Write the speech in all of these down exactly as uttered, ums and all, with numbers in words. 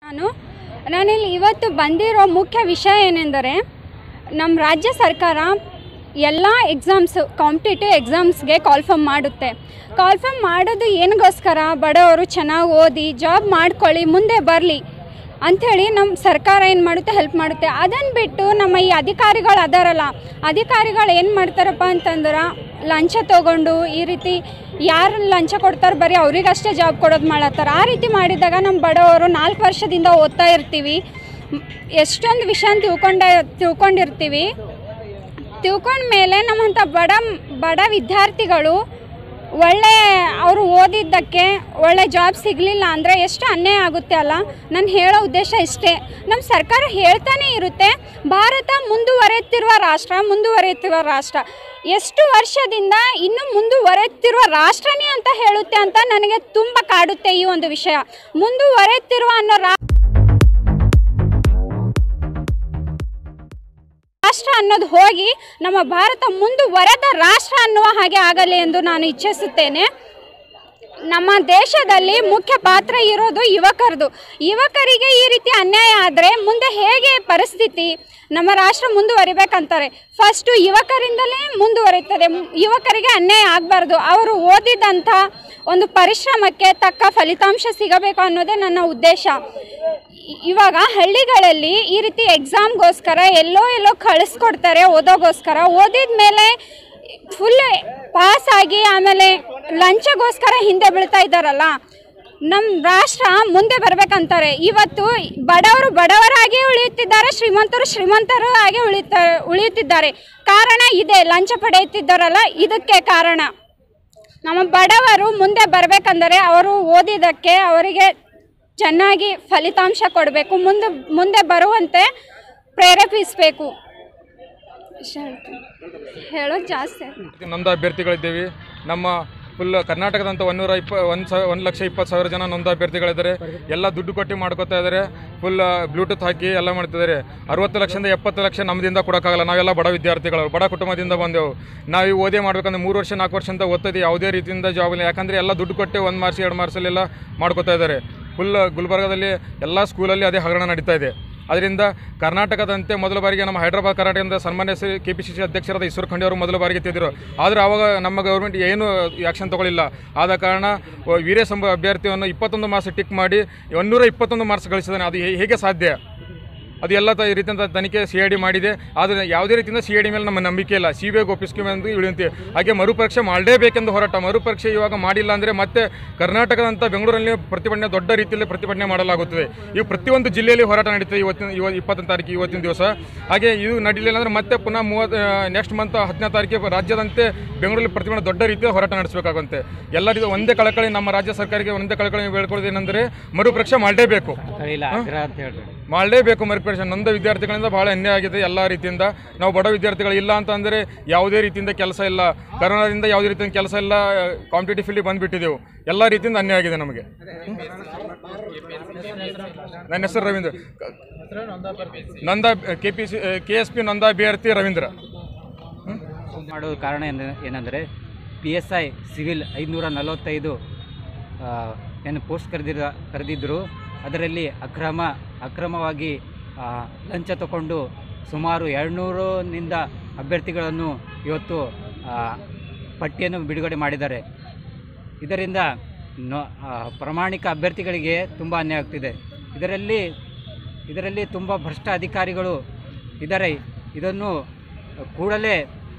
ನಾನು ನಾನಿಲ್ಲಿ ಇವತ್ತು ಬಂದಿರೋ ಮುಖ್ಯ ವಿಷಯ ಏನೆಂದರೆ ನಮ್ಮ ರಾಜ್ಯ ಸರ್ಕಾರ ಎಲ್ಲ ಎಕ್ಸಾಮ್ಸು ಕಾಂಪಿಟೇಟಿವ್ ಎಕ್ಸಾಮ್ಸ್ಗೆ ಕಾಲ್ಫರ್ಮ್ ಮಾಡುತ್ತೆ. ಕಾಲ್ಫರ್ಮ್ ಮಾಡೋದು ಏನಗೋಸ್ಕರ, ಬಡವರು ಚೆನ್ನಾಗಿ ಓದಿ ಜಾಬ್ ಮಾಡ್ಕೊಳ್ಳಿ ಮುಂದೆ ಬರಲಿ ಅಂಥೇಳಿ ನಮ್ಮ ಸರ್ಕಾರ ಏನು ಮಾಡುತ್ತೆ, ಹೆಲ್ಪ್ ಮಾಡುತ್ತೆ. ಅದನ್ನು ಬಿಟ್ಟು ನಮ್ಮ ಈ ಅಧಿಕಾರಿಗಳು ಅದಾರಲ್ಲ, ಅಧಿಕಾರಿಗಳು ಏನು ಮಾಡ್ತಾರಪ್ಪ ಅಂತಂದ್ರೆ ಲಂಚ ತೊಗೊಂಡು ಈ ರೀತಿ ಯಾರು ಲಂಚ ಕೊಡ್ತಾರೆ ಬರೀ ಅವ್ರಿಗಷ್ಟೇ ಜಾಬ್ ಕೊಡೋದು ಮಾಡತ್ತಾರೆ. ಆ ರೀತಿ ಮಾಡಿದಾಗ ನಮ್ಮ ಬಡವರು ನಾಲ್ಕು ವರ್ಷದಿಂದ ಓದ್ತಾ ಇರ್ತೀವಿ, ಎಷ್ಟೊಂದು ವಿಷಯ ತಿಳ್ಕೊಂಡ ತಿಳ್ಕೊಂಡಿರ್ತೀವಿ. ತಿಳ್ಕೊಂಡ್ಮೇಲೆ ನಮ್ಮಂಥ ಬಡ ಬಡ ವಿದ್ಯಾರ್ಥಿಗಳು ಒಳ್ಳೆ ಅವರು ಓದಿದ್ದಕ್ಕೆ ಒಳ್ಳೆ ಜಾಬ್ ಸಿಗಲಿಲ್ಲ ಅಂದರೆ ಎಷ್ಟು ಅನ್ಯಾಯ ಆಗುತ್ತೆ ಅಲ್ಲ. ನಾನು ಹೇಳೋ ಉದ್ದೇಶ ಇಷ್ಟೇ. ನಮ್ಮ ಸರ್ಕಾರ ಹೇಳ್ತಾನೆ ಇರುತ್ತೆ ಭಾರತ ಮುಂದುವರೆಯುತ್ತಿರುವ ರಾಷ್ಟ್ರ ಮುಂದುವರೆಯುತ್ತಿರುವ ರಾಷ್ಟ್ರ ಎಷ್ಟು ವರ್ಷದಿಂದ ಇನ್ನೂ ಮುಂದುವರೆಯುತ್ತಿರುವ ರಾಷ್ಟ್ರನೇ ಅಂತ ಹೇಳುತ್ತೆ ಅಂತ ನನಗೆ ತುಂಬ ಕಾಡುತ್ತೆ ಈ ಒಂದು ವಿಷಯ. ಮುಂದುವರೆಯುತ್ತಿರುವ ಅನ್ನೋ ರಾಷ್ಟ್ರ ಅನ್ನೋದು ಹೋಗಿ ನಮ್ಮ ಭಾರತ ಮುಂದುವರೆದ ರಾಷ್ಟ್ರ ಅನ್ನುವ ಹಾಗೆ ಆಗಲಿ ಎಂದು ನಾನು ಇಚ್ಛಿಸುತ್ತೇನೆ. ನಮ್ಮ ದೇಶದಲ್ಲಿ ಮುಖ್ಯ ಪಾತ್ರ ಇರೋದು ಯುವಕರದು. ಯುವಕರಿಗೆ ಈ ರೀತಿ ಅನ್ಯಾಯ ಆದರೆ ಮುಂದೆ ಹೇಗೆ ಪರಿಸ್ಥಿತಿ, ನಮ್ಮ ರಾಷ್ಟ್ರ ಮುಂದುವರಿಬೇಕಂತಾರೆ. ಫಸ್ಟು ಯುವಕರಿಂದಲೇ ಮುಂದುವರಿತದೆ. ಯುವಕರಿಗೆ ಅನ್ಯಾಯ ಆಗಬಾರ್ದು. ಅವರು ಓದಿದಂಥ ಒಂದು ಪರಿಶ್ರಮಕ್ಕೆ ತಕ್ಕ ಫಲಿತಾಂಶ ಸಿಗಬೇಕು ಅನ್ನೋದೇ ನನ್ನ ಉದ್ದೇಶ. ಇವಾಗ ಹಳ್ಳಿಗಳಲ್ಲಿ ಈ ರೀತಿ ಎಕ್ಸಾಮ್ಗೋಸ್ಕರ ಎಲ್ಲೋ ಎಲ್ಲೋ ಕಳಿಸ್ಕೊಡ್ತಾರೆ ಓದೋಗೋಸ್ಕರ. ಓದಿದ ಮೇಲೆ ಫುಲ್ ಪಾಸ್ ಆಗಿ ಆಮೇಲೆ ಲಂಚಗೋಸ್ಕರ ಹಿಂದೆ ಬೀಳ್ತಾ ಇದ್ದಾರಲ್ಲ. ನಮ್ಮ ರಾಷ್ಟ್ರ ಮುಂದೆ ಬರಬೇಕಂತಾರೆ. ಇವತ್ತು ಬಡವರು ಬಡವರಾಗಿ ಉಳಿಯುತ್ತಿದ್ದಾರೆ, ಶ್ರೀಮಂತರು ಶ್ರೀಮಂತರು ಆಗಿ ಉಳಿತಾ ಉಳಿಯುತ್ತಿದ್ದಾರೆ. ಕಾರಣ ಇದೆ, ಲಂಚ ಪಡೆಯುತ್ತಿದ್ದಾರಲ್ಲ, ಇದಕ್ಕೆ ಕಾರಣ. ನಮ್ಮ ಬಡವರು ಮುಂದೆ ಬರಬೇಕಂದರೆ ಅವರು ಓದಿದ್ದಕ್ಕೆ ಅವರಿಗೆ ಚೆನ್ನಾಗಿ ಫಲಿತಾಂಶ ಕೊಡಬೇಕು, ಮುಂದೆ ಮುಂದೆ ಬರುವಂತೆ ಪ್ರೇರೇಪಿಸಬೇಕು. ಹೇಳೋದು ಜಾಸ್ತಿ. ನೊಂದ ಅಭ್ಯರ್ಥಿಗಳಿದ್ದೇವೆ. ನಮ್ಮ ಫುಲ್ ಕರ್ನಾಟಕದಂತ ಒಂದೂರ ಇಪ್ಪ ಒಂದು ಸಾವಿರ ಒಂದು ಲಕ್ಷ ಇಪ್ಪತ್ತು ಸಾವಿರ ಜನ ನೊಂದ ಅಭ್ಯರ್ಥಿಗಳಿದ್ದಾರೆ. ಎಲ್ಲ ದುಡ್ಡು ಕೊಟ್ಟು ಮಾಡ್ಕೋತಾ ಇದ್ದಾರೆ. ಫುಲ್ ಬ್ಲೂಟೂತ್ ಹಾಕಿ ಎಲ್ಲ ಮಾಡ್ತಿದ್ದಾರೆ. ಅರವತ್ತು ಲಕ್ಷದಿಂದ ಎಪ್ಪತ್ತು ಲಕ್ಷ ನಮ್ಮದಿಂದ ಕೊಡೋಕ್ಕಾಗಲ್ಲ. ನಾವೆಲ್ಲ ಬಡ ವಿದ್ಯಾರ್ಥಿಗಳು, ಬಡ ಕುಟುಂಬದಿಂದ ಬಂದೆವು. ನಾವು ಈ ಓದೇ ಮಾಡ್ಬೇಕಂದ್ರೆ ಮೂರು ವರ್ಷ ನಾಲ್ಕು ವರ್ಷ ಅಂತ ಓದ್ತಿದ್ದೀವಿ. ಯಾವುದೇ ರೀತಿಯಿಂದ ಜಾಬ್ ಇಲ್ಲ. ಯಾಕಂದರೆ ಎಲ್ಲ ದುಡ್ಡು ಕೊಟ್ಟು ಒಂದು ಮಾರ್ಕ್ಸ್ ಎರಡು ಮಾರ್ಕ್ಸಲ್ಲೆಲ್ಲ ಮಾಡ್ಕೋತಾ ಇದ್ದಾರೆ. ಫುಲ್ ಗುಲ್ಬರ್ಗದಲ್ಲಿ ಎಲ್ಲ ಸ್ಕೂಲಲ್ಲಿ ಅದೇ ಹಗರಣ ನಡೀತಾ ಇದೆ. ಅದರಿಂದ ಕರ್ನಾಟಕದಂತೆ ಮೊದಲ ಬಾರಿಗೆ ನಮ್ಮ ಹೈದರಾಬಾದ್ ಕರ್ನಾಟಕದಿಂದ ಸನ್ಮಾನ್ಯ C K P C C ಅಧ್ಯಕ್ಷರಾದ ಈಶ್ವರ್ ಖಂಡ್ರೆ ಅವರು ಮೊದಲ ಬಾರಿಗೆ ತಿದ್ದರು. ಆದರೆ ಆವಾಗ ನಮ್ಮ ಗೌರ್ಮೆಂಟ್ ಏನು ಆ್ಯಕ್ಷನ್ ತೊಗೊಳ್ಳಿಲ್ಲ. ಆದ ಕಾರಣ ವೀರೇಶಂಬ ಅಭ್ಯರ್ಥಿಯನ್ನು ಇಪ್ಪತ್ತೊಂದು ಮಾರ್ಕ್ಸ್ ಟಿಕ್ ಮಾಡಿ ಒಂದೂರ ಇಪ್ಪತ್ತೊಂದು ಮಾರ್ಕ್ಸ್ ಗಳಿಸಿದ್ದಾನೆ. ಅದು ಹೇಗೆ ಸಾಧ್ಯ? ಅದು ಎಲ್ಲ ತ ರೀತಿಯಿಂದ ತನಿಖೆ ಸಿ ಐ ಡಿ ಮಾಡಿದೆ. ಆದರೆ ಯಾವುದೇ ರೀತಿಯಿಂದ ಸಿ ಐ ಡಿ ಮೇಲೆ ನಮ್ಮ ನಂಬಿಕೆ ಇಲ್ಲ. ಸಿ ಬಿ ಐಗೆ ಒಪ್ಪಿಸ್ಕೊಂಬಂದು ಇಳಿಯುತ್ತೀವಿ. ಹಾಗೆ ಮರುಪರೀಕ್ಷೆ ಮಾಡಲೇಬೇಕೆಂದು ಹೋರಾಟ. ಮರುಪರೀಕ್ಷೆ ಇವಾಗ ಮಾಡಿಲ್ಲ ಅಂದರೆ ಮತ್ತೆ ಕರ್ನಾಟಕದಂಥ ಬೆಂಗಳೂರಲ್ಲಿ ಪ್ರತಿಭಟನೆ ದೊಡ್ಡ ರೀತಿಯಲ್ಲಿ ಪ್ರತಿಭಟನೆ ಮಾಡಲಾಗುತ್ತದೆ. ಇವು ಪ್ರತಿಯೊಂದು ಜಿಲ್ಲೆಯಲ್ಲಿ ಹೋರಾಟ ನಡೀತದೆ ಇವತ್ತಿನ ಇವ ಇಪ್ಪತ್ತನೇ ತಾರೀಕು ಇವತ್ತಿನ ದಿವಸ. ಹಾಗೆ ಇದು ನಡೀಲಿಲ್ಲ ಅಂದರೆ ಮತ್ತೆ ಪುನಃ ಮೂವತ್ತು ನೆಕ್ಸ್ಟ್ ಮಂತ್ ಹತ್ತನೇ ತಾರೀಕಿಗೆ ರಾಜ್ಯದಂತೆ ಬೆಂಗಳೂರಲ್ಲಿ ಪ್ರತಿಭಟನೆ ದೊಡ್ಡ ರೀತಿಯ ಹೋರಾಟ ನಡೆಸಬೇಕಾಗುತ್ತೆ. ಎಲ್ಲ ರೀತಿ ಒಂದೇ ಕಳಕಳಿ ನಮ್ಮ ರಾಜ್ಯ ಸರ್ಕಾರಕ್ಕೆ ಒಂದೇ ಕಳಕಳಿ ಹೇಳ್ಕೊಳ್ಳೋದು ಏನಂದರೆ ಮರುಪರೀಕ್ಷೆ ಮಾಡಲೇಬೇಕು ಮಾಡಲೇಬೇಕು ಮರುಪರೀಕ್ಷೆ. ನೊಂದ ವಿದ್ಯಾರ್ಥಿಗಳಿಂದ ಭಾಳ ಅನ್ಯಾಯ ಆಗಿದೆ ಎಲ್ಲ ರೀತಿಯಿಂದ. ನಾವು ಬಡ ವಿದ್ಯಾರ್ಥಿಗಳು ಇಲ್ಲ ಅಂತ ಅಂದರೆ ಯಾವುದೇ ರೀತಿಯಿಂದ ಕೆಲಸ ಇಲ್ಲ, ಕರೋನಾದಿಂದ ಯಾವುದೇ ರೀತಿಯಿಂದ ಕೆಲಸ ಇಲ್ಲ, ಕಾಂಪಿಟೇಟಿವ್ ಫೀಲ್ಡಿಗೆ ಬಂದುಬಿಟ್ಟಿದ್ದೆವು. ಎಲ್ಲ ರೀತಿಯಿಂದ ಅನ್ಯಾಯ ಆಗಿದೆ ನಮಗೆ. ನನ್ನ ಹೆಸರು ರವೀಂದ್ರ, ನೊಂದ K P C K S P ನೊಂದ ಅಭ್ಯರ್ಥಿ ರವೀಂದ್ರ. ಮಾಡುವ ಕಾರಣ ಏನಂದರೆ ಪಿ ಎಸ್ ಐ ಸಿವಿಲ್ ಐದುನೂರ ನಲವತ್ತೈದು ಏನು ಪೋಸ್ಟ್ ಕರೆದಿರ ಕರೆದಿದ್ದರು. ಅದರಲ್ಲಿ ಅಕ್ರಮ ಅಕ್ರಮವಾಗಿ ಲಂಚ ತಗೊಂಡು ಸುಮಾರು ಎರಡುನೂರನಿಂದ ಅಭ್ಯರ್ಥಿಗಳನ್ನು ಇವತ್ತು ಪಟ್ಟಿಯನ್ನು ಬಿಡುಗಡೆ ಮಾಡಿದ್ದಾರೆ. ಇದರಿಂದ ನೊ ಪ್ರಾಮಾಣಿಕ ಅಭ್ಯರ್ಥಿಗಳಿಗೆ ತುಂಬ ಅನ್ಯಾಯ ಆಗ್ತಿದೆ. ಇದರಲ್ಲಿ ಇದರಲ್ಲಿ ತುಂಬ ಭ್ರಷ್ಟ ಅಧಿಕಾರಿಗಳು ಇದ್ದಾರೆ. ಇದನ್ನು ಕೂಡಲೇ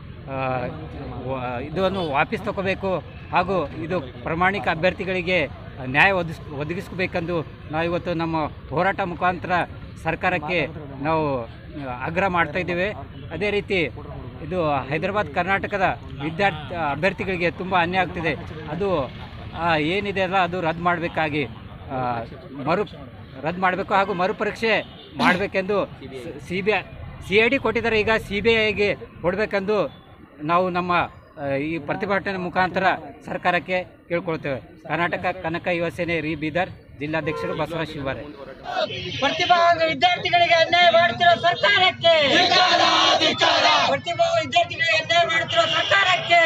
ಇದನ್ನು ವಾಪಸ್ ತಗೋಬೇಕು ಹಾಗೂ ಇದು ಪ್ರಾಮಾಣಿಕ ಅಭ್ಯರ್ಥಿಗಳಿಗೆ ನ್ಯಾಯ ಒದಗಿಸ್ ಒದಗಿಸ್ಬೇಕೆಂದು ನಾವು ಇವತ್ತು ನಮ್ಮ ಹೋರಾಟ ಮುಖಾಂತರ ಸರ್ಕಾರಕ್ಕೆ ನಾವು ಆಗ್ರಹ ಮಾಡ್ತಾಯಿದ್ದೇವೆ. ಅದೇ ರೀತಿ ಇದು ಹೈದರಾಬಾದ್ ಕರ್ನಾಟಕದ ವಿದ್ಯಾರ್ಥಿ ಅಭ್ಯರ್ಥಿಗಳಿಗೆ ತುಂಬ ಅನ್ಯಾಯ ಆಗ್ತಿದೆ. ಅದು ಏನಿದೆ ಅಲ್ಲ ಅದು ರದ್ದು ಮಾಡಬೇಕಾಗಿ ಮರು ರದ್ದು ಮಾಡಬೇಕು ಹಾಗೂ ಮರುಪರೀಕ್ಷೆ ಮಾಡಬೇಕೆಂದು C B I C I D ಕೊಟ್ಟಿದ್ದಾರೆ. ಈಗ ಸಿ ಬಿ ಐಗೆ ಕೊಡಬೇಕೆಂದು ನಾವು ನಮ್ಮ ಈ ಪ್ರತಿಭಟನೆ ಮುಖಾಂತರ ಸರ್ಕಾರಕ್ಕೆ ಕೇಳ್ಕೊಳ್ತೇವೆ. ಕರ್ನಾಟಕ ಕನಕ ಯುವ ಸೇನೆ ರಿ ಬೀದರ್ ಜಿಲ್ಲಾಧ್ಯಕ್ಷರು ಬಸವರಾಜ ಶಿವಬಾರೆ. ಪ್ರತಿಭಾವಂತ ವಿದ್ಯಾರ್ಥಿಗಳಿಗೆ ಅನ್ಯಾಯ ಮಾಡುತ್ತಿರುವ ಸರ್ಕಾರಕ್ಕೆ, ಪ್ರತಿಭಾ ವಿದ್ಯಾರ್ಥಿಗಳಿಗೆ ಅನ್ಯಾಯ ಮಾಡುತ್ತಿರುವ ಸರ್ಕಾರಕ್ಕೆ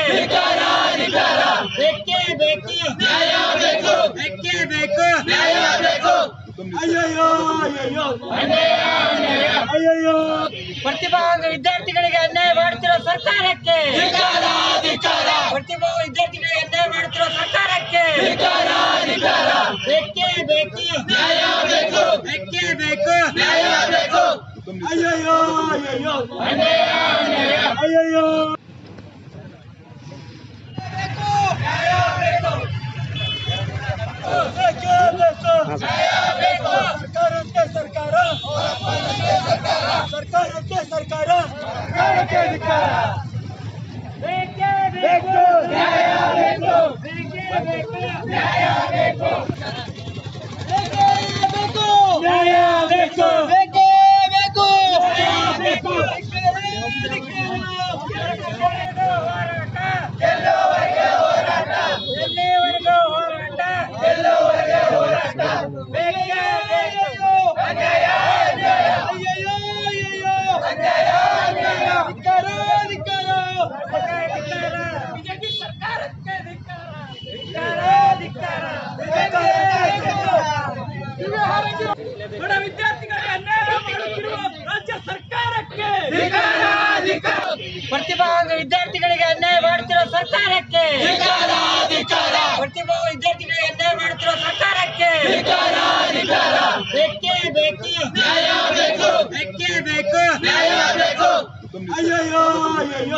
ಬೇಕೇ ಬೇಕು, ಬೇಕೇ ಬೇಕು. ಪ್ರತಿಭಾವಂತ ವಿದ್ಯಾರ್ಥಿಗಳಿಗೆ ಅನ್ಯಾಯ ಮಾಡುತ್ತಿರೋ ಸರ್ಕಾರಕ್ಕೆ ಪ್ರತಿಭಾ ವಿದ್ಯಾರ್ಥಿಗಳಿಗೆ ಅನ್ಯಾಯ ಮಾಡುತ್ತಿರೋ ಸರ್ಕಾರಕ್ಕೆ ಬೇಕೇ ಬೇಕು ಬೇಕೇ ಬೇಕು ಅಯ್ಯಯ್ಯೋ ಅಯ್ಯಯ್ಯೋ ಸರ್ಕಾರಕ್ಕೆ ಸರ್ಕಾರ ಸರ್ಕಾರಕ್ಕೆ ಸರ್ಕಾರ ಸರ್ಕಾರಕ್ಕೆ ಅಧಿಕಾರ ಬೇಕೇ ಬೇಕು ನ್ಯಾಯ ಬೇಕು ಬೇಕೇ ಬೇಕು ನ್ಯಾಯ ಬೇಕು ಬೇಕೇ ಬೇಕು ನ್ಯಾಯ ಬೇಕು ಬೇಕೇ ಬೇಕು ನ್ಯಾಯ ಬೇಕು ಹೋರಾಟ ಎಲ್ಲವರೆಗೆ ಹೋರಾಟ ಎಲ್ಲಿವರೆಗೂ ಹೋರಾಟ ಎಲ್ಲವರೆಗೆ ಹೋರಾಟ ಬೇಕೇ ಬೇಕು ಅನ್ಯಾಯ ಅನ್ಯಾಯ ಅಯ್ಯಯ್ಯೋ ಅಯ್ಯಯ್ಯೋ ಅನ್ಯಾಯ ಅನ್ಯಾಯ ಧಿಕ್ಕಾರ ಧಿಕ್ಕಾರ ಬಿಜೆಪಿ ಸರ್ಕಾರಕ್ಕೆ ಧಿಕ್ಕಾರ ಧಿಕ್ಕಾರ ಬಡ ವಿದ್ಯಾರ್ಥಿಗಳಿಗೆ ಅನ್ಯಾಯ ಮಾಡುತ್ತಿರುವ ರಾಜ್ಯ ಸರ್ಕಾರಕ್ಕೆ ಪ್ರತಿಭಾವಂತ ವಿದ್ಯಾರ್ಥಿಗಳಿಗೆ ಅನ್ಯಾಯ ಮಾಡುತ್ತಿರೋ ಸರ್ಕಾರಕ್ಕೆ ಪ್ರತಿಭಾ ವಿದ್ಯಾರ್ಥಿಗಳಿಗೆ ಅನ್ಯಾಯ ಮಾಡುತ್ತಿರೋ ಸರ್ಕಾರಕ್ಕೆ ಬೇಕೇ ಬೇಕು ನ್ಯಾಯ ಬೇಕು ಬೇಕೇ ಬೇಕು ನ್ಯಾಯ ಬೇಕು ಅಯ್ಯಯ್ಯೋ ಅಯ್ಯಯ್ಯೋ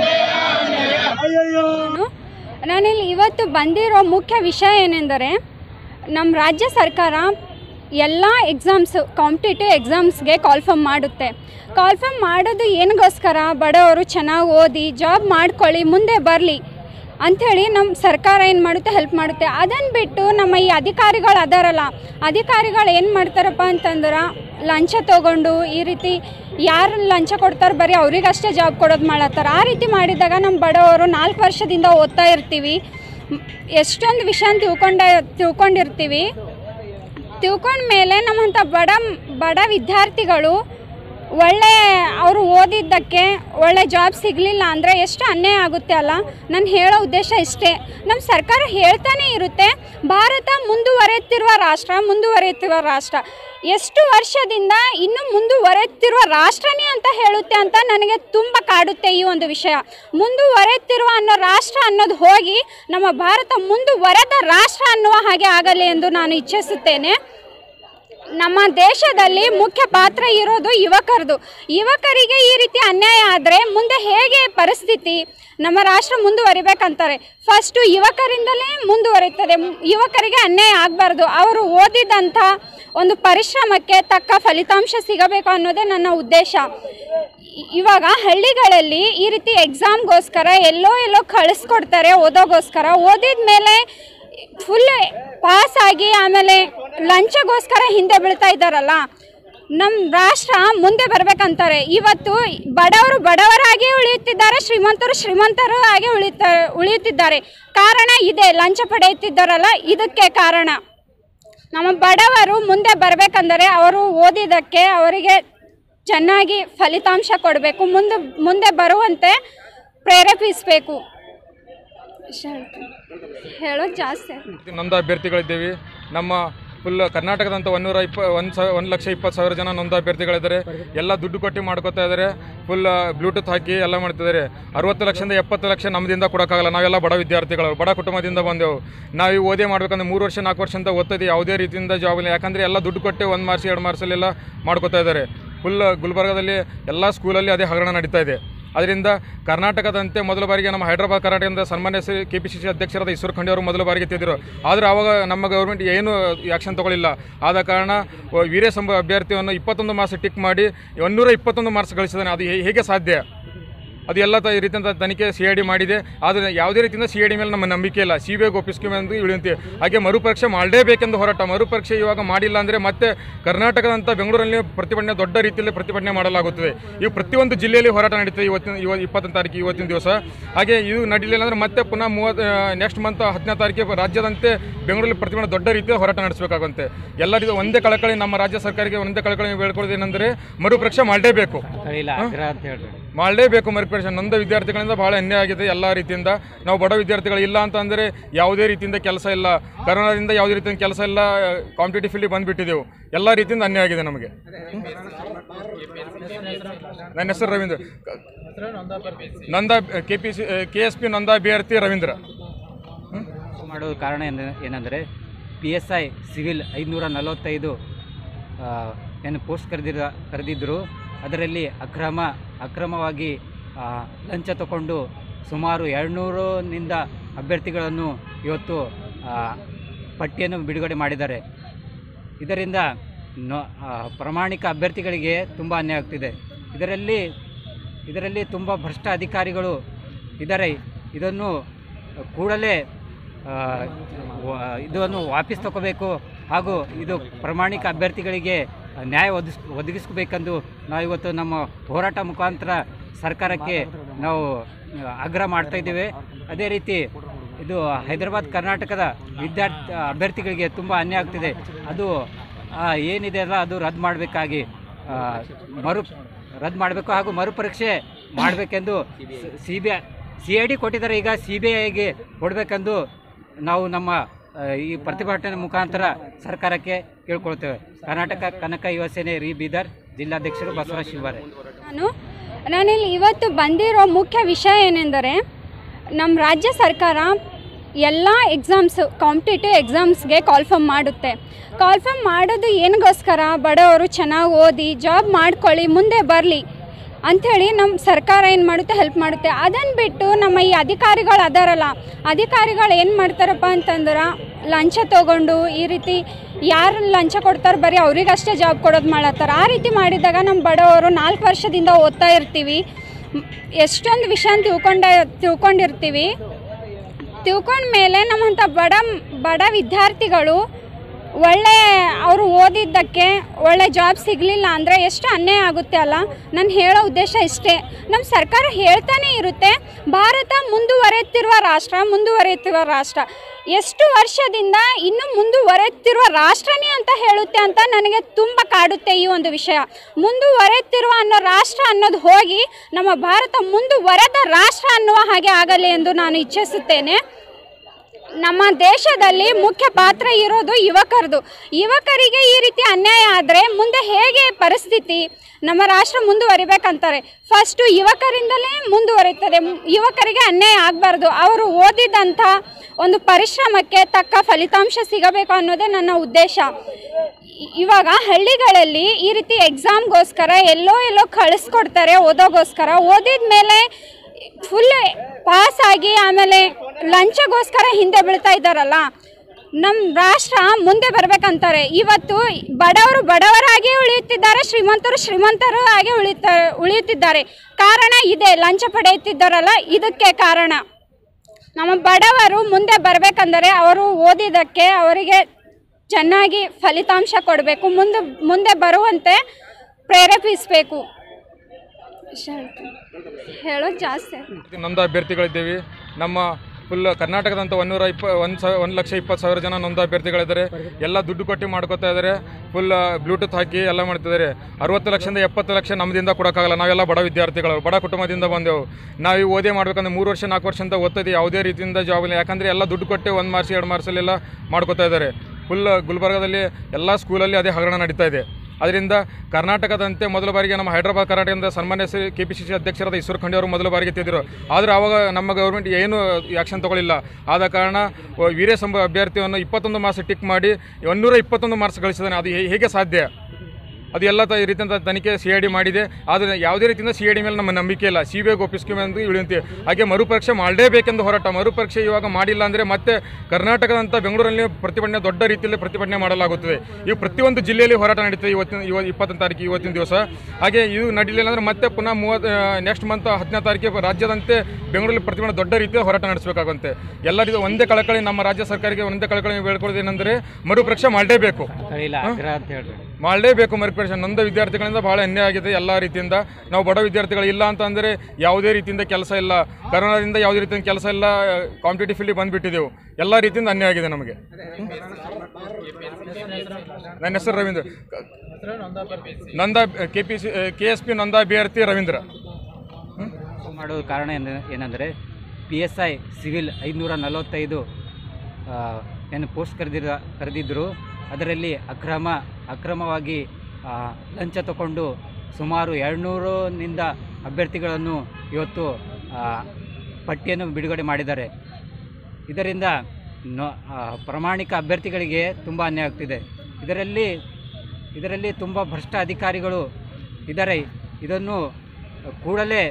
ಅಯ್ಯಯ್ಯೋ ನಾನಿಲ್ಲಿ ಇವತ್ತು ಬಂದಿರೋ ಮುಖ್ಯ ವಿಷಯ ಏನೆಂದರೆ ನಮ್ಮ ರಾಜ್ಯ ಸರ್ಕಾರ ಎಲ್ಲ ಎಕ್ಸಾಮ್ಸು ಕಾಂಪಿಟೇಟಿವ್ ಎಕ್ಸಾಮ್ಸ್ಗೆ ಕಾಲ್ಫರ್ಮ್ ಮಾಡುತ್ತೆ ಕಾಲ್ಫರ್ಮ್ ಮಾಡೋದು ಏನಿಗೋಸ್ಕರ ಬಡವರು ಚೆನ್ನಾಗಿ ಓದಿ ಜಾಬ್ ಮಾಡ್ಕೊಳ್ಳಿ ಮುಂದೆ ಬರಲಿ ಅಂಥೇಳಿ ನಮ್ಮ ಸರ್ಕಾರ ಏನು ಮಾಡುತ್ತೆ ಹೆಲ್ಪ್ ಮಾಡುತ್ತೆ ಅದನ್ನು ಬಿಟ್ಟು ನಮ್ಮ ಈ ಅಧಿಕಾರಿಗಳು ಅದಾರಲ್ಲ ಅಧಿಕಾರಿಗಳು ಏನು ಮಾಡ್ತಾರಪ್ಪ ಅಂತಂದ್ರೆ ಲಂಚ ತೊಗೊಂಡು ಈ ರೀತಿ ಯಾರು ಲಂಚ ಕೊಡ್ತಾರೆ ಬರೀ ಅವ್ರಿಗಷ್ಟೇ ಜಾಬ್ ಕೊಡೋದು ಮಾಡತ್ತಾರೆ ಆ ರೀತಿ ಮಾಡಿದಾಗ ನಮ್ಮ ಬಡವರು ನಾಲ್ಕು ವರ್ಷದಿಂದ ಓದ್ತಾ ಇರ್ತೀವಿ ಎಷ್ಟೊಂದು ವಿಷಯ ತಿಳ್ಕೊಂಡ ತಿಳ್ಕೊಂಡಿರ್ತೀವಿ ತಿಳ್ಕೊಂಡ್ಮೇಲೆ ನಮ್ಮಂಥ ಬಡ ಬಡ ವಿದ್ಯಾರ್ಥಿಗಳು ಒಳ್ಳೆ ಅವರು ಓದಿದ್ದಕ್ಕೆ ಒಳ್ಳೆ ಜಾಬ್ ಸಿಗಲಿಲ್ಲ ಅಂದರೆ ಎಷ್ಟು ಅನ್ಯಾಯ ಆಗುತ್ತೆ ಅಲ್ಲ ನಾನು ಹೇಳೋ ಉದ್ದೇಶ ಇಷ್ಟೇ ನಮ್ಮ ಸರ್ಕಾರ ಹೇಳ್ತಾನೆ ಇರುತ್ತೆ ಭಾರತ ಮುಂದುವರೆಯುತ್ತಿರುವ ರಾಷ್ಟ್ರ ಮುಂದುವರೆಯುತ್ತಿರುವ ರಾಷ್ಟ್ರ ಎಷ್ಟು ವರ್ಷದಿಂದ ಇನ್ನೂ ಮುಂದುವರೆಯುತ್ತಿರುವ ರಾಷ್ಟ್ರನೇ ಅಂತ ಹೇಳುತ್ತೆ ಅಂತ ನನಗೆ ತುಂಬ ಕಾಡುತ್ತೆ ಈ ಒಂದು ವಿಷಯ ಮುಂದುವರೆಯುತ್ತಿರುವ ಅನ್ನೋ ರಾಷ್ಟ್ರ ಅನ್ನೋದು ಹೋಗಿ ನಮ್ಮ ಭಾರತ ಮುಂದುವರೆದ ರಾಷ್ಟ್ರ ಅನ್ನುವ ಹಾಗೆ ಆಗಲಿ ಎಂದು ನಾನು ಇಚ್ಛಿಸುತ್ತೇನೆ ನಮ್ಮ ದೇಶದಲ್ಲಿ ಮುಖ್ಯ ಪಾತ್ರ ಇರೋದು ಯುವಕರದು ಯುವಕರಿಗೆ ಈ ರೀತಿ ಅನ್ಯಾಯ ಆದರೆ ಮುಂದೆ ಹೇಗೆ ಪರಿಸ್ಥಿತಿ ನಮ್ಮ ರಾಷ್ಟ್ರ ಮುಂದುವರಿಬೇಕಂತಾರೆ ಫಸ್ಟು ಯುವಕರಿಂದಲೇ ಮುಂದುವರಿತದೆ ಯುವಕರಿಗೆ ಅನ್ಯಾಯ ಆಗಬಾರ್ದು ಅವರು ಓದಿದಂಥ ಒಂದು ಪರಿಶ್ರಮಕ್ಕೆ ತಕ್ಕ ಫಲಿತಾಂಶ ಸಿಗಬೇಕು ಅನ್ನೋದೇ ನನ್ನ ಉದ್ದೇಶ ಇವಾಗ ಹಳ್ಳಿಗಳಲ್ಲಿ ಈ ರೀತಿ ಎಕ್ಸಾಮ್ಗೋಸ್ಕರ ಎಲ್ಲೋ ಎಲ್ಲೋ ಕಳಿಸ್ಕೊಡ್ತಾರೆ ಓದೋಗೋಸ್ಕರ ಓದಿದ ಮೇಲೆ ಫುಲ್ ಪಾಸ್ ಆಗಿ ಆಮೇಲೆ ಲಂಚಗೋಸ್ಕರ ಹಿಂದೆ ಬೀಳ್ತಾ ಇದ್ದಾರಲ್ಲ ನಮ್ಮ ರಾಷ್ಟ್ರ ಮುಂದೆ ಬರಬೇಕಂತಾರೆ ಇವತ್ತು ಬಡವರು ಬಡವರಾಗಿ ಉಳಿಯುತ್ತಿದ್ದಾರೆ ಶ್ರೀಮಂತರು ಶ್ರೀಮಂತರು ಆಗಿ ಉಳಿತಾ ಉಳಿಯುತ್ತಿದ್ದಾರೆ ಕಾರಣ ಇದೆ ಲಂಚ ಪಡೆಯುತ್ತಿದ್ದಾರಲ್ಲ ಇದಕ್ಕೆ ಕಾರಣ ನಮ್ಮ ಬಡವರು ಮುಂದೆ ಬರಬೇಕಂದರೆ ಅವರು ಓದಿದ್ದಕ್ಕೆ ಅವರಿಗೆ ಚೆನ್ನಾಗಿ ಫಲಿತಾಂಶ ಕೊಡಬೇಕು ಮುಂದೆ ಮುಂದೆ ಬರುವಂತೆ ಪ್ರೇರೇಪಿಸಬೇಕು ಹೇಳೋದು ಜಾಸ್ತಿ ನೊಂದ ಅಭ್ಯರ್ಥಿಗಳಿದ್ದೀವಿ ನಮ್ಮ ಫುಲ್ ಕರ್ನಾಟಕದಂತ ಒಂದೂರ ಇಪ್ಪ ಒಂದು ಸಾವಿರ ಒಂದು ಲಕ್ಷ ಇಪ್ಪತ್ತು ಸಾವಿರ ಜನ ನೊಂದ ಅಭ್ಯರ್ಥಿಗಳಿದ್ದಾರೆ ಎಲ್ಲ ದುಡ್ಡು ಕೊಟ್ಟು ಮಾಡ್ಕೋತಾ ಇದ್ದಾರೆ ಫುಲ್ ಬ್ಲೂಟೂತ್ ಹಾಕಿ ಎಲ್ಲ ಮಾಡ್ತಿದ್ದಾರೆ ಅರವತ್ತು ಲಕ್ಷದಿಂದ ಎಪ್ಪತ್ತು ಲಕ್ಷ ನಮ್ಮದಿಂದ ಕೊಡೋಕ್ಕಾಗಲ್ಲ ನಾವೆಲ್ಲ ಬಡ ವಿದ್ಯಾರ್ಥಿಗಳು ಬಡ ಕುಟುಂಬದಿಂದ ಬಂದೆವು ನಾವು ಓದೇ ಮಾಡ್ಬೇಕಂದ್ರೆ ಮೂರು ವರ್ಷ ನಾಲ್ಕು ವರ್ಷ ಅಂತ ಓದ್ತಿದ್ದೀವಿ ಯಾವುದೇ ರೀತಿಯಿಂದ ಜಾಬ್ ಇಲ್ಲ ಯಾಕಂದರೆ ಎಲ್ಲ ದುಡ್ಡು ಕೊಟ್ಟು ಒಂದು ಮಾರ್ಕ್ಸ್ ಎರಡು ಮಾರ್ಕ್ಸಲ್ಲೆಲ್ಲ ಮಾಡ್ಕೋತಾ ಇದ್ದಾರೆ ಫುಲ್ ಗುಲ್ಬರ್ಗದಲ್ಲಿ ಎಲ್ಲ ಸ್ಕೂಲಲ್ಲಿ ಅದೇ ಹಗರಣ ನಡೀತಾ ಇದೆ ಅದರಿಂದ ಕರ್ನಾಟಕದಂತೆ ಮೊದಲ ಬಾರಿಗೆ ನಮ್ಮ ಹೈದರಾಬಾದ್ ಕರ್ನಾಟಕದಿಂದ ಸನ್ಮಾನ್ಯ C K P C C ಅಧ್ಯಕ್ಷರಾದ ಈಶ್ವರ್ ಖಂಡೆ ಅವರು ಮೊದಲ ಬಾರಿಗೆ ತಿದ್ದರು ಆದರೆ ಆವಾಗ ನಮ್ಮ ಗೌರ್ಮೆಂಟ್ ಏನು ಆ್ಯಕ್ಷನ್ ತೊಗೊಳ್ಳಿಲ್ಲ ಆದ ಕಾರಣ ವೀರೇಶಂಬ ಅಭ್ಯರ್ಥಿಯನ್ನು ಇಪ್ಪತ್ತೊಂದು ಮಾರ್ಕ್ಸ್ ಟಿಕ್ ಮಾಡಿ ಒಂದೂರ ಇಪ್ಪತ್ತೊಂದು ಮಾರ್ಕ್ಸ್ ಗಳಿಸಿದ್ದಾನೆ ಅದು ಹೇಗೆ ಸಾಧ್ಯ ಅದು ಎಲ್ಲ ತ ರೀತಿಯಿಂದ ತನಿಖೆ ಸಿ ಐ ಡಿ ಮಾಡಿದೆ ಆದರೆ ಯಾವುದೇ ರೀತಿಯಿಂದ ಸಿ ಐ ಡಿ ಮೇಲೆ ನಮ್ಮ ನಂಬಿಕೆ ಇಲ್ಲ ಸಿ ಬಿ ಐಗೆ ಒಪ್ಪಿಸ್ಕೊಂಬಂದು ಇಳಿಯುತ್ತೆ ಹಾಗೆ ಮರುಪರೀಕ್ಷೆ ಮಾಡಲೇಬೇಕೆಂದು ಹೋರಾಟ ಮರುಪರೀಕ್ಷೆ ಇವಾಗ ಮಾಡಿಲ್ಲ ಅಂದರೆ ಮತ್ತೆ ಕರ್ನಾಟಕದಂಥ ಬೆಂಗಳೂರಲ್ಲಿ ಪ್ರತಿಭಟನೆ ದೊಡ್ಡ ರೀತಿಯಲ್ಲಿ ಪ್ರತಿಭಟನೆ ಮಾಡಲಾಗುತ್ತದೆ ಇವು ಪ್ರತಿಯೊಂದು ಜಿಲ್ಲೆಯಲ್ಲಿ ಹೋರಾಟ ನಡೀತದೆ ಇವತ್ತಿನ ಇವ ಇಪ್ಪತ್ತನೇ ತಾರೀಕು ಇವತ್ತಿನ ದಿವಸ ಹಾಗೆ ಇದು ನಡೀಲಿಲ್ಲ ಅಂದರೆ ಮತ್ತೆ ಪುನಃ ಮೂವತ್ತು ನೆಕ್ಸ್ಟ್ ಮಂತ್ ಹತ್ತನೇ ತಾರೀಕಿಗೆ ರಾಜ್ಯದಂತೆ ಬೆಂಗಳೂರಲ್ಲಿ ಪ್ರತಿಭಟನೆ ದೊಡ್ಡ ರೀತಿಯಲ್ಲಿ ಹೋರಾಟ ನಡೆಸಬೇಕಾಗುತ್ತೆ ಎಲ್ಲ ರೀತಿ ಒಂದೇ ಕಳಕಳಿ ನಮ್ಮ ರಾಜ್ಯ ಸರ್ಕಾರಕ್ಕೆ ಒಂದೇ ಕಳಕಳಿ ಹೇಳ್ಕೊಳ್ಳೋದು ಏನಂದರೆ ಮರುಪರೀಕ್ಷೆ ಮಾಡಲೇಬೇಕು ಮಾಡಲೇಬೇಕು ಮರುಪರೀಕ್ಷೆ ಮರುಪರಿಶೀಲನೆ ನೊಂದ ವಿದ್ಯಾರ್ಥಿಗಳಿಂದ ಭಾಳ ಅನ್ಯಾಯ ಆಗಿದೆ ಎಲ್ಲ ರೀತಿಯಿಂದ. ನಾವು ಬಡ ವಿದ್ಯಾರ್ಥಿಗಳು ಇಲ್ಲ ಅಂತಂದರೆ ಯಾವುದೇ ರೀತಿಯಿಂದ ಕೆಲಸ ಇಲ್ಲ, ಕರೋನಾದಿಂದ ಯಾವುದೇ ರೀತಿಯಿಂದ ಕೆಲಸ ಇಲ್ಲ, ಕಾಂಪಿಟೇಟಿವ್ ಫೀಲ್ಡಿಗೆ ಬಂದುಬಿಟ್ಟಿದ್ದೆವು. ಎಲ್ಲ ರೀತಿಯಿಂದ ಅನ್ಯಾಯ ಆಗಿದೆ ನಮಗೆ. ನನ್ನ ಹೆಸರು ರವೀಂದ್ರ, ನಂದ K P C K S P ನೊಂದ ಅಭ್ಯರ್ಥಿ ರವೀಂದ್ರ. ಮಾಡೋದು ಕಾರಣ ಏನಂದರೆ ಪಿ ಎಸ್ ಐ ಸಿವಿಲ್ ಐದುನೂರ ನಲವತ್ತೈದು ಏನು ಪೋಸ್ಟ್ ಕರೆದಿರ ಕರೆದಿದ್ದರು ಅದರಲ್ಲಿ ಅಕ್ರಮ ಅಕ್ರಮವಾಗಿ ಲಂಚ ತಗೊಂಡು ಸುಮಾರು ಎರಡುನೂರನಿಂದ ಅಭ್ಯರ್ಥಿಗಳನ್ನು ಇವತ್ತು ಪಟ್ಟಿಯನ್ನು ಬಿಡುಗಡೆ ಮಾಡಿದ್ದಾರೆ. ಇದರಿಂದ ನೊ ಪ್ರಾಮಾಣಿಕ ಅಭ್ಯರ್ಥಿಗಳಿಗೆ ತುಂಬ ಅನ್ಯಾಯ ಆಗ್ತಿದೆ. ಇದರಲ್ಲಿ ಇದರಲ್ಲಿ ತುಂಬ ಭ್ರಷ್ಟ ಅಧಿಕಾರಿಗಳು ಇದ್ದಾರೆ. ಇದನ್ನು ಕೂಡಲೇ ಇದನ್ನು ವಾಪಸ್ ತಗೋಬೇಕು ಹಾಗೂ ಇದು ಪ್ರಾಮಾಣಿಕ ಅಭ್ಯರ್ಥಿಗಳಿಗೆ ನ್ಯಾಯ ಒದಗಿಸ್ ಒದಗಿಸ್ಬೇಕೆಂದು ನಾವು ಇವತ್ತು ನಮ್ಮ ಹೋರಾಟ ಮುಖಾಂತರ ಸರ್ಕಾರಕ್ಕೆ ನಾವು ಆಗ್ರಹ ಮಾಡ್ತಾಯಿದ್ದೇವೆ. ಅದೇ ರೀತಿ ಇದು ಹೈದರಾಬಾದ್ ಕರ್ನಾಟಕದ ವಿದ್ಯಾರ್ಥಿ ಅಭ್ಯರ್ಥಿಗಳಿಗೆ ತುಂಬ ಅನ್ಯಾಯ ಆಗ್ತಿದೆ. ಅದು ಏನಿದೆ ಅಲ್ಲ ಅದು ರದ್ದು ಮಾಡಬೇಕಾಗಿ ಮರು ರದ್ದು ಮಾಡಬೇಕು ಹಾಗೂ ಮರುಪರೀಕ್ಷೆ ಮಾಡಬೇಕೆಂದು C B I C I D ಕೊಟ್ಟಿದ್ದಾರೆ. ಈಗ ಸಿ ಬಿ ಐಗೆ ಕೊಡಬೇಕೆಂದು ನಾವು ನಮ್ಮ ಈ ಪ್ರತಿಭಟನೆ ಮುಖಾಂತರ ಸರ್ಕಾರಕ್ಕೆ ಕೇಳ್ಕೊಳ್ತೇವೆ. ಕರ್ನಾಟಕ ಕನಕ ಯುವ ಸೇನೆ ರಿ ಬೀದರ್ ಜಿಲ್ಲಾಧ್ಯಕ್ಷರು ಬಸವರಾಜ್ ಶಿವಬಾರೆ. ನಾನು ನಾನಿಲ್ಲಿ ಇವತ್ತು ಬಂದಿರೋ ಮುಖ್ಯ ವಿಷಯ ಏನೆಂದರೆ, ನಮ್ಮ ರಾಜ್ಯ ಸರ್ಕಾರ ಎಲ್ಲ ಎಕ್ಸಾಮ್ಸು ಕಾಂಪಿಟೇಟಿವ್ ಎಕ್ಸಾಮ್ಸ್ಗೆ ಕಾಲ್ಫರ್ಮ್ ಮಾಡುತ್ತೆ. ಕಾಲ್ಫರ್ಮ್ ಮಾಡೋದು ಏನಿಗೋಸ್ಕರ, ಬಡವರು ಚೆನ್ನಾಗಿ ಓದಿ ಜಾಬ್ ಮಾಡ್ಕೊಳ್ಳಿ ಮುಂದೆ ಬರಲಿ ಅಂಥೇಳಿ ನಮ್ಮ ಸರ್ಕಾರ ಏನು ಮಾಡುತ್ತೆ, ಹೆಲ್ಪ್ ಮಾಡುತ್ತೆ. ಅದನ್ನು ಬಿಟ್ಟು ನಮ್ಮ ಈ ಅಧಿಕಾರಿಗಳು ಅದಾರಲ್ಲ, ಅಧಿಕಾರಿಗಳು ಏನು ಮಾಡ್ತಾರಪ್ಪ ಅಂತಂದ್ರೆ ಲಂಚ ತೊಗೊಂಡು ಈ ರೀತಿ ಯಾರು ಲಂಚ ಕೊಡ್ತಾರೆ ಬರೀ ಅವ್ರಿಗಷ್ಟೇ ಜಾಬ್ ಕೊಡೋದು ಮಾಡತ್ತಾರೆ. ಆ ರೀತಿ ಮಾಡಿದಾಗ ನಮ್ಮ ಬಡವರು ನಾಲ್ಕು ವರ್ಷದಿಂದ ಓದ್ತಾ ಇರ್ತೀವಿ, ಎಷ್ಟೊಂದು ವಿಷಯ ತಿಳ್ಕೊಂಡ ತಿಳ್ಕೊಂಡಿರ್ತೀವಿ. ತಿಳ್ಕೊಂಡ್ಮೇಲೆ ನಮ್ಮಂಥ ಬಡ ಬಡ ವಿದ್ಯಾರ್ಥಿಗಳು ಒಳ್ಳೆ ಅವರು ಓದಿದ್ದಕ್ಕೆ ಒಳ್ಳೆ ಜಾಬ್ ಸಿಗಲಿಲ್ಲ ಅಂದರೆ ಎಷ್ಟು ಅನ್ಯಾಯ ಆಗುತ್ತೆ ಅಲ್ಲ. ನಾನು ಹೇಳೋ ಉದ್ದೇಶ ಇಷ್ಟೇ. ನಮ್ಮ ಸರ್ಕಾರ ಹೇಳ್ತಾನೆ ಇರುತ್ತೆ ಭಾರತ ಮುಂದುವರೆಯುತ್ತಿರುವ ರಾಷ್ಟ್ರ ಮುಂದುವರೆಯುತ್ತಿರುವ ರಾಷ್ಟ್ರ ಎಷ್ಟು ವರ್ಷದಿಂದ ಇನ್ನೂ ಮುಂದುವರೆಯುತ್ತಿರುವ ರಾಷ್ಟ್ರನೇ ಅಂತ ಹೇಳುತ್ತೆ ಅಂತ ನನಗೆ ತುಂಬ ಕಾಡುತ್ತೆ ಈ ಒಂದು ವಿಷಯ. ಮುಂದುವರೆಯುತ್ತಿರುವ ಅನ್ನೋ ರಾಷ್ಟ್ರ ಅನ್ನೋದು ಹೋಗಿ ನಮ್ಮ ಭಾರತ ಮುಂದುವರೆದ ರಾಷ್ಟ್ರ ಅನ್ನುವ ಹಾಗೆ ಆಗಲಿ ಎಂದು ನಾನು ಇಚ್ಛಿಸುತ್ತೇನೆ. ನಮ್ಮ ದೇಶದಲ್ಲಿ ಮುಖ್ಯ ಪಾತ್ರ ಇರೋದು ಯುವಕರದು. ಯುವಕರಿಗೆ ಈ ರೀತಿ ಅನ್ಯಾಯ ಆದರೆ ಮುಂದೆ ಹೇಗೆ ಪರಿಸ್ಥಿತಿ, ನಮ್ಮ ರಾಷ್ಟ್ರ ಮುಂದುವರಿಬೇಕಂತಾರೆ. ಫಸ್ಟು ಯುವಕರಿಂದಲೇ ಮುಂದುವರಿತದೆ. ಯುವಕರಿಗೆ ಅನ್ಯಾಯ ಆಗಬಾರ್ದು. ಅವರು ಓದಿದಂಥ ಒಂದು ಪರಿಶ್ರಮಕ್ಕೆ ತಕ್ಕ ಫಲಿತಾಂಶ ಸಿಗಬೇಕು ಅನ್ನೋದೇ ನನ್ನ ಉದ್ದೇಶ. ಇವಾಗ ಹಳ್ಳಿಗಳಲ್ಲಿ ಈ ರೀತಿ ಎಕ್ಸಾಮ್ಗೋಸ್ಕರ ಎಲ್ಲೋ ಎಲ್ಲೋ ಕಳಿಸ್ಕೊಡ್ತಾರೆ ಓದೋಗೋಸ್ಕರ. ಓದಿದ ಮೇಲೆ ಫುಲ್ ಪಾಸ್ ಆಗಿ ಆಮೇಲೆ ಲಂಚಗೋಸ್ಕರ ಹಿಂದೆ ಬೀಳ್ತಾ ಇದ್ದಾರಲ್ಲ. ನಮ್ಮ ರಾಷ್ಟ್ರ ಮುಂದೆ ಬರಬೇಕಂತಾರೆ. ಇವತ್ತು ಬಡವರು ಬಡವರಾಗಿ ಉಳಿಯುತ್ತಿದ್ದಾರೆ, ಶ್ರೀಮಂತರು ಶ್ರೀಮಂತರು ಆಗಿ ಉಳಿತಾ ಉಳಿಯುತ್ತಿದ್ದಾರೆ. ಕಾರಣ ಇದೆ, ಲಂಚ ಪಡೆಯುತ್ತಿದ್ದಾರಲ್ಲ, ಇದಕ್ಕೆ ಕಾರಣ. ನಮ್ಮ ಬಡವರು ಮುಂದೆ ಬರಬೇಕಂದರೆ ಅವರು ಓದಿದ್ದಕ್ಕೆ ಅವರಿಗೆ ಚೆನ್ನಾಗಿ ಫಲಿತಾಂಶ ಕೊಡಬೇಕು, ಮುಂದೆ ಮುಂದೆ ಬರುವಂತೆ ಪ್ರೇರೇಪಿಸಬೇಕು. ಹೇಳೋದು ಜಾಸ್ತಿ. ನೊಂದ ಅಭ್ಯರ್ಥಿಗಳಿದ್ದೀವಿ. ನಮ್ಮ ಫುಲ್ ಕರ್ನಾಟಕದಂತ ಒಂದೂರ ಇಪ್ಪ ಒಂದು ಸಾವಿರ ಒಂದು ಲಕ್ಷ ಇಪ್ಪತ್ತು ಸಾವಿರ ಜನ ನೊಂದ ಅಭ್ಯರ್ಥಿಗಳಿದ್ದಾರೆ. ಎಲ್ಲ ದುಡ್ಡು ಕೊಟ್ಟು ಮಾಡ್ಕೋತಾ ಇದ್ದಾರೆ. ಫುಲ್ ಬ್ಲೂಟೂತ್ ಹಾಕಿ ಎಲ್ಲ ಮಾಡ್ತಿದ್ದಾರೆ. ಅರವತ್ತು ಲಕ್ಷದಿಂದ ಎಪ್ಪತ್ತು ಲಕ್ಷ ನಮ್ಮದಿಂದ ಕೊಡೋಕ್ಕಾಗಲ್ಲ. ನಾವೆಲ್ಲ ಬಡ ವಿದ್ಯಾರ್ಥಿಗಳು, ಬಡ ಕುಟುಂಬದಿಂದ ಬಂದೆವು. ನಾವು ಓದೇ ಮಾಡ್ಬೇಕಂದ್ರೆ ಮೂರು ವರ್ಷ ನಾಲ್ಕು ವರ್ಷ ಅಂತ ಓದ್ತಿದ್ದೆ, ಯಾವುದೇ ರೀತಿಯಿಂದ ಜಾಬ್ ಇಲ್ಲ. ಯಾಕಂದರೆ ಎಲ್ಲ ದುಡ್ಡು ಕೊಟ್ಟು ಒಂದು ಮಾರ್ಕ್ಸ್ ಎರಡು ಮಾರ್ಕ್ಸಲ್ಲೆಲ್ಲ ಮಾಡ್ಕೋತಾ ಇದ್ದಾರೆ. ಫುಲ್ ಗುಲ್ಬರ್ಗದಲ್ಲಿ ಎಲ್ಲ ಸ್ಕೂಲಲ್ಲಿ ಅದೇ ಹಗರಣ ನಡೀತಾ ಇದೆ. ಅದರಿಂದ ಕರ್ನಾಟಕದಂತೆ ಮೊದಲ ಬಾರಿಗೆ ನಮ್ಮ ಹೈದರಾಬಾದ್ ಕರ್ನಾಟಕದಿಂದ ಸನ್ಮಾನ್ಯ ಕೆ ಪಿ ಸಿ ಸಿ ಅಧ್ಯಕ್ಷರಾದ ಈಶ್ವರ್ ಖಂಡೆ ಅವರು ಮೊದಲ ಬಾರಿಗೆ ತಿದ್ದರು. ಆದರೆ ಆವಾಗ ನಮ್ಮ ಗೌರ್ಮೆಂಟ್ ಏನು ಆ್ಯಕ್ಷನ್ ತೊಗೊಳ್ಳಿಲ್ಲ. ಆದ ಕಾರಣ ವೀರೇಶಂಬ ಅಭ್ಯರ್ಥಿಯನ್ನು ಇಪ್ಪತ್ತೊಂದು ಮಾರ್ಕ್ಸ್ ಟಿಕ್ ಮಾಡಿ ಒಂದೂರ ಇಪ್ಪತ್ತೊಂದು ಮಾರ್ಕ್ಸ್ ಗಳಿಸಿದ್ದಾನೆ. ಅದು ಹೇಗೆ ಸಾಧ್ಯ? ಅದು ಎಲ್ಲ ತ ರೀತಿಯಿಂದ ತನಿಖೆ ಸಿ ಐ ಡಿ ಮಾಡಿದೆ. ಆದರೆ ಯಾವುದೇ ರೀತಿಯಿಂದ ಸಿ ಐ ಡಿ ಮೇಲೆ ನಮ್ಮ ನಂಬಿಕೆ ಇಲ್ಲ. ಸಿ ಬಿ ಐಗೆ ಒಪ್ಪಿಸ್ಕೊಂಬಂದು ಇಳಿಯುತ್ತೀವಿ. ಹಾಗೆ ಮರುಪರೀಕ್ಷೆ ಮಾಡಲೇಬೇಕೆಂದು ಹೋರಾಟ. ಮರುಪರೀಕ್ಷೆ ಇವಾಗ ಮಾಡಿಲ್ಲ ಅಂದರೆ ಮತ್ತೆ ಕರ್ನಾಟಕದಂಥ ಬೆಂಗಳೂರಲ್ಲಿ ಪ್ರತಿಭಟನೆ ದೊಡ್ಡ ರೀತಿಯಲ್ಲಿ ಪ್ರತಿಭಟನೆ ಮಾಡಲಾಗುತ್ತದೆ. ಈಗ ಪ್ರತಿಯೊಂದು ಜಿಲ್ಲೆಯಲ್ಲಿ ಹೋರಾಟ ನಡೀತದೆ ಇವತ್ತಿನ ಇವ ಇಪ್ಪತ್ತನೇ ತಾರೀಕು ಇವತ್ತಿನ ದಿವಸ. ಹಾಗೆ ಇದು ನಡೀಲಿಲ್ಲ ಅಂದರೆ ಮತ್ತೆ ಪುನಃ ಮೂವತ್ತು ನೆಕ್ಸ್ಟ್ ಮಂತ್ ಹತ್ತನೇ ತಾರೀಕಿಗೆ ರಾಜ್ಯದಂತೆ ಬೆಂಗಳೂರಲ್ಲಿ ಪ್ರತಿಭಟನೆ ದೊಡ್ಡ ರೀತಿಯ ಹೋರಾಟ ನಡೆಸಬೇಕಾಗುತ್ತೆ. ಎಲ್ಲ ರೀತಿ ಒಂದೇ ಕಳಕಳಿ ನಮ್ಮ ರಾಜ್ಯ ಸರ್ಕಾರಕ್ಕೆ ಒಂದೇ ಕಳಕಳಿ ಹೇಳ್ಕೊಳ್ಳೋದು ಏನಂದರೆ ಮರುಪರೀಕ್ಷೆ ಮಾಡಲೇಬೇಕು ಮಾಡಲೇಬೇಕು ಮರುಪರೀಕ್ಷೆ. ನೊಂದ ವಿದ್ಯಾರ್ಥಿಗಳಿಂದ ಭಾಳ ಅನ್ಯಾಯ ಆಗಿದೆ ಎಲ್ಲ ರೀತಿಯಿಂದ. ನಾವು ಬಡ ವಿದ್ಯಾರ್ಥಿಗಳು ಇಲ್ಲ ಅಂತಂದರೆ ಯಾವುದೇ ರೀತಿಯಿಂದ ಕೆಲಸ ಇಲ್ಲ, ಕರೋನಾದಿಂದ ಯಾವುದೇ ರೀತಿಯಿಂದ ಕೆಲಸ ಇಲ್ಲ, ಕಾಂಪಿಟೇಟಿವ್ ಫೀಲ್ಡಿಗೆ ಬಂದುಬಿಟ್ಟಿದ್ದೆವು. ಎಲ್ಲ ರೀತಿಯಿಂದ ಅನ್ಯಾಯ ಆಗಿದೆ ನಮಗೆ. ನನ್ನ ಹೆಸರು ರವೀಂದ್ರ, ನೊಂದ K P C K S P ನೊಂದ ಅಭ್ಯರ್ಥಿ ರವೀಂದ್ರ. ಮಾಡೋ ಕಾರಣ ಏನು ಏನಂದರೆ ಪಿ ಎಸ್ ಐ ಸಿವಿಲ್ ಐದುನೂರ ನಲವತ್ತೈದು ಏನು ಪೋಸ್ಟ್ ಕರೆದಿರ ಕರೆದಿದ್ದರು ಅದರಲ್ಲಿ ಅಕ್ರಮ ಅಕ್ರಮವಾಗಿ ಲಂಚ ತಗೊಂಡು ಸುಮಾರು ಎರಡುನೂರನಿಂದ ಅಭ್ಯರ್ಥಿಗಳನ್ನು ಇವತ್ತು ಪಟ್ಟಿಯನ್ನು ಬಿಡುಗಡೆ ಮಾಡಿದ್ದಾರೆ. ಇದರಿಂದ ನೊ ಪ್ರಾಮಾಣಿಕ ಅಭ್ಯರ್ಥಿಗಳಿಗೆ ತುಂಬ ಅನ್ಯಾಯ ಆಗ್ತಿದೆ. ಇದರಲ್ಲಿ ಇದರಲ್ಲಿ ತುಂಬ ಭ್ರಷ್ಟ ಅಧಿಕಾರಿಗಳು ಇದ್ದಾರೆ. ಇದನ್ನು ಕೂಡಲೇ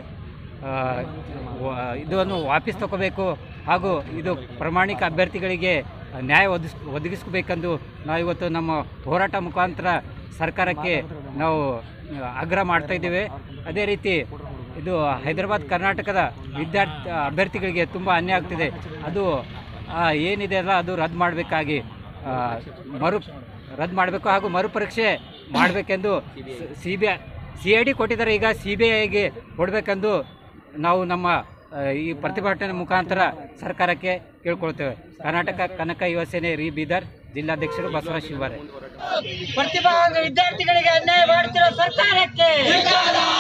ಇದನ್ನು ವಾಪಸ್ ತಗೋಬೇಕು ಹಾಗೂ ಇದು ಪ್ರಾಮಾಣಿಕ ಅಭ್ಯರ್ಥಿಗಳಿಗೆ ನ್ಯಾಯ ಒದಗಿಸ್ ಒದಗಿಸ್ಬೇಕೆಂದು ನಾವು ಇವತ್ತು ನಮ್ಮ ಹೋರಾಟ ಮುಖಾಂತರ ಸರ್ಕಾರಕ್ಕೆ ನಾವು ಆಗ್ರಹ ಮಾಡ್ತಾಯಿದ್ದೇವೆ. ಅದೇ ರೀತಿ ಇದು ಹೈದರಾಬಾದ್ ಕರ್ನಾಟಕದ ವಿದ್ಯಾರ್ಥಿ ಅಭ್ಯರ್ಥಿಗಳಿಗೆ ತುಂಬ ಅನ್ಯಾಯ ಆಗ್ತಿದೆ. ಅದು ಏನಿದೆ ಅಲ್ಲ ಅದು ರದ್ದು ಮಾಡಬೇಕಾಗಿ ಮರು ರದ್ದು ಮಾಡಬೇಕು ಹಾಗೂ ಮರುಪರೀಕ್ಷೆ ಮಾಡಬೇಕೆಂದು C B I C I D ಕೊಟ್ಟಿದ್ದಾರೆ. ಈಗ ಸಿ ಬಿ ಐಗೆ ಕೊಡಬೇಕೆಂದು ನಾವು ನಮ್ಮ ಈ ಪ್ರತಿಭಟನೆ ಮುಖಾಂತರ ಸರ್ಕಾರಕ್ಕೆ ಕೇಳ್ಕೊಳ್ತೇವೆ. ಕರ್ನಾಟಕ ಕನಕ ಯುವ ಸೇನೆ ರಿ ಬೀದರ್ ಜಿಲ್ಲಾಧ್ಯಕ್ಷರು ಬಸವರಾಜ್ ಶಿವಾರೆ. ಪ್ರತಿಭಾವಂತ ವಿದ್ಯಾರ್ಥಿಗಳಿಗೆ ಅನ್ಯಾಯ ಮಾಡುತ್ತಿರುವ ಸರ್ಕಾರಕ್ಕೆ